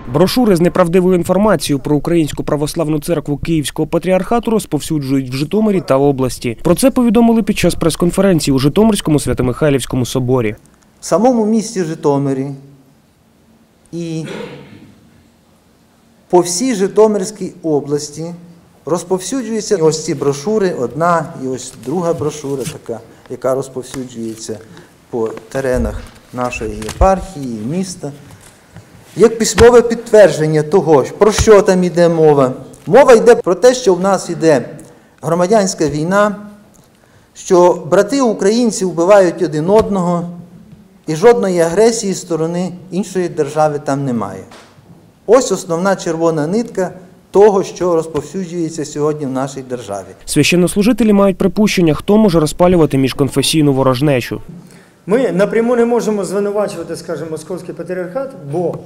Брошури з неправдивою інформацією про Українську православну церкву Київського патріархату розповсюджують в Житомирі та області. Про це повідомили під час прес-конференції у Житомирському Свято-Михайлівському соборі. В самому місті Житомирі і по всій Житомирській області розповсюджуються ось ці брошури, одна і ось друга брошура така, яка розповсюджується по теренах нашої єпархії, міста. Як письмове підтвердження того, про що там йде мова. Мова йде про те, що в нас йде громадянська війна, що брати українці вбивають один одного, і жодної агресії з сторони іншої держави там немає. Ось основна червона нитка того, що розповсюджується сьогодні в нашій державі. Священнослужителі мають припущення, хто може розпалювати міжконфесійну ворожнечу. Ми напряму не можемо звинувачувати, скажімо, Московський патріархат, бо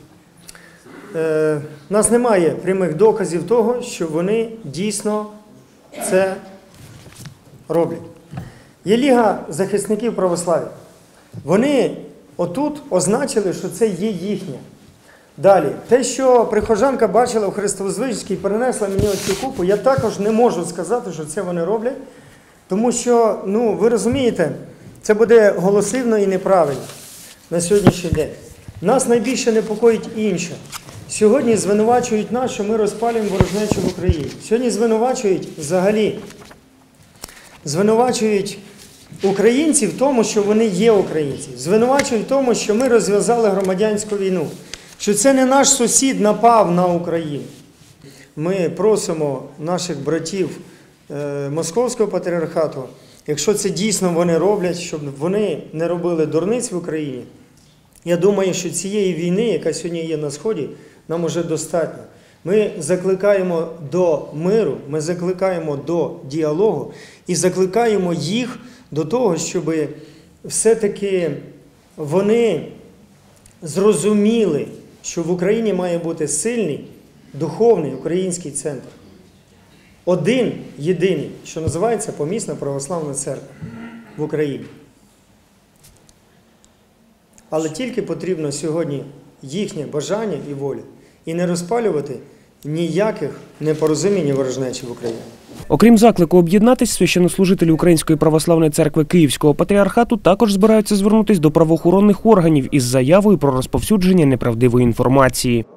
в нас немає прямих доказів того, що вони дійсно це роблять. Є Ліга захисників православ'я. Вони отут означили, що це є їхнє. Далі, те, що прихожанка бачила у Христовозвичці і перенесла мені оцю купу, я також не можу сказати, що це вони роблять, тому що, ви розумієте, це буде голослівно і неправильно на сьогоднішній день. Нас найбільше непокоїть інше. Сьогодні звинувачують нас, що ми розпалюємо ворожнечу в Україні. Сьогодні звинувачують взагалі, звинувачують українців в тому, що вони є українці. Звинувачують в тому, що ми розв'язали громадянську війну. Що це не наш сусід напав на Україну. Ми просимо наших братів Московського патріархату, якщо це дійсно вони роблять, щоб вони не робили дурниць в Україні. Я думаю, що цієї війни, яка сьогодні є на Сході, нам уже достатньо. Ми закликаємо до миру, ми закликаємо до діалогу і закликаємо їх до того, щоб все-таки вони зрозуміли, що в Україні має бути сильний, духовний український центр. Один, єдиний, що називається Помісна православна церква в Україні. Але тільки потрібно сьогодні їхнє бажання і воля. І не розпалювати ніяких непорозумінь і ворожнечі в Україні. Окрім заклику об'єднатись, священнослужителі Української православної церкви Київського патріархату також збираються звернутися до правоохоронних органів із заявою про розповсюдження неправдивої інформації.